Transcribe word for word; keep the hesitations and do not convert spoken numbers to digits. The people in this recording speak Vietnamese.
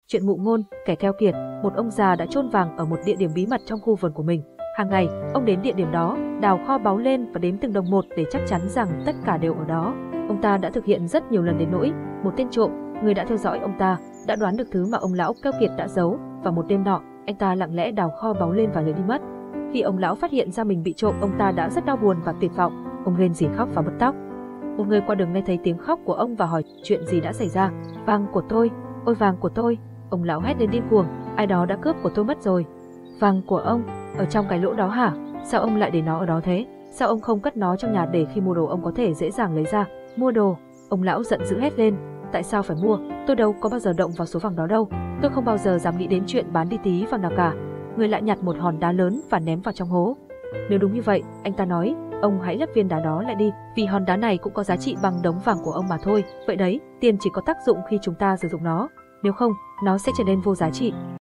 Chuyện ngụ ngôn, kẻ keo kiệt, một ông già đã chôn vàng ở một địa điểm bí mật trong khu vườn của mình. Hàng ngày, ông đến địa điểm đó, đào kho báu lên và đếm từng đồng một để chắc chắn rằng tất cả đều ở đó. Ông ta đã thực hiện rất nhiều lần đến nỗi một tên trộm, người đã theo dõi ông ta, đã đoán được thứ mà ông lão keo kiệt đã giấu, và một đêm nọ, anh ta lặng lẽ đào kho báu lên và lười đi mất. Khi ông lão phát hiện ra mình bị trộm, ông ta đã rất đau buồn và tuyệt vọng, ông rên rỉ khóc và bứt tóc. Một người qua đường nghe thấy tiếng khóc của ông và hỏi chuyện gì đã xảy ra. Vàng của tôi, ôi vàng của tôi, ông lão hét lên điên cuồng, ai đó đã cướp của tôi mất rồi. Vàng của ông, ở trong cái lỗ đó hả? Sao ông lại để nó ở đó thế? Sao ông không cất nó trong nhà để khi mua đồ ông có thể dễ dàng lấy ra? Mua đồ? Ông lão giận dữ hét lên, tại sao phải mua? Tôi đâu có bao giờ động vào số vàng đó đâu. Tôi không bao giờ dám nghĩ đến chuyện bán đi tí vàng nào cả. Người lại nhặt một hòn đá lớn và ném vào trong hố. Nếu đúng như vậy, anh ta nói, ông hãy lấp viên đá đó lại đi, vì hòn đá này cũng có giá trị bằng đống vàng của ông mà thôi. Vậy đấy, tiền chỉ có tác dụng khi chúng ta sử dụng nó, nếu không, nó sẽ trở nên vô giá trị.